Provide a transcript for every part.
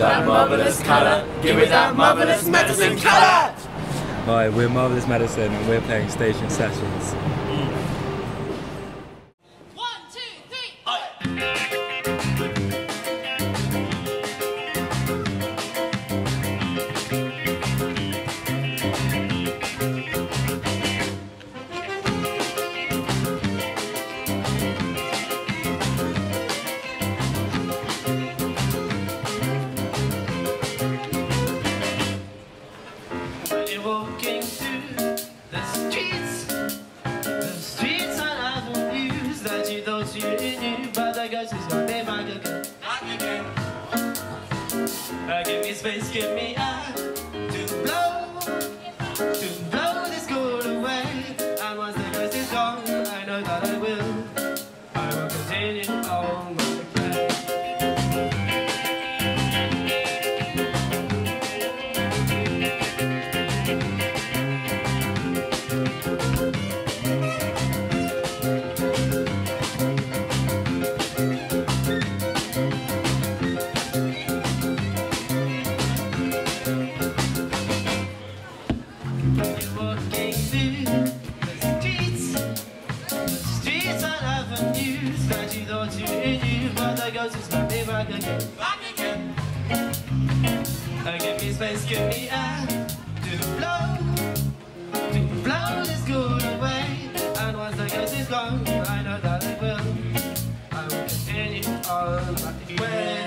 that marvelous colour. Give me that marvelous medicine colour. Hi, we're Marvelous Medicine and we're playing Station Sessions. Walking through the streets and avenues that you thought you knew, but the ghost is gone back again. Give me space, give me air to blow this cold away. And once the ghost is gone, I know that I will continue on my way. Walking through the streets and avenues that you thought you knew, but the ghost is coming back again. Give me space, give me air to blow this good away. And once the ghost is gone, I know that I will continue on my way.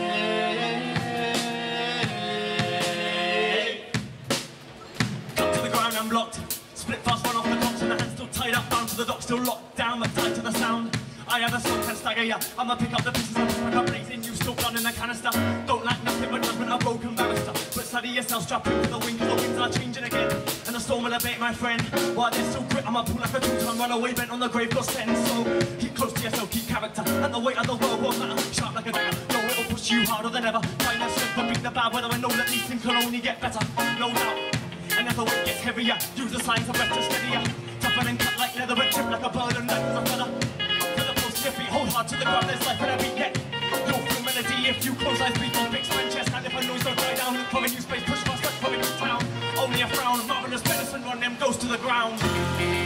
I'm blocked, split fast, run off the clocks, and the hands still tied up, down to the dock, still locked down, but tied to the sound. I have a song can stagger ya. I'ma pick up the pieces and push back up blazing. You still gun in the canister. Don't like nothing but judgment, a broken barrister. But study yourself, strap into the wind, 'cause the winds are changing again. And the storm will abate, my friend. While there's still grit, I'ma pull like a two-ton runaway, bent on the grave, got send. So keep close to yourself, keep character, and the weight of the world won't matter. Sharp like a dagger, no, it'll push you harder than ever. Find that strength, but beat the bad weather, and know that these things can only get better. No doubt. And as the weight gets heavier, use the signs of breath to steadier. Toughen and cut like leather, but chip like a bird and light as a feather. To the post, your feet hold hard to the ground, there's life in every yet. You'll feel melody if you close eyes, breathe deep, expand chest. And if a noise don't die down, look for a new space, push fast, look for a new town. Only a frown, marvelous medicine, run them ghosts to the ground.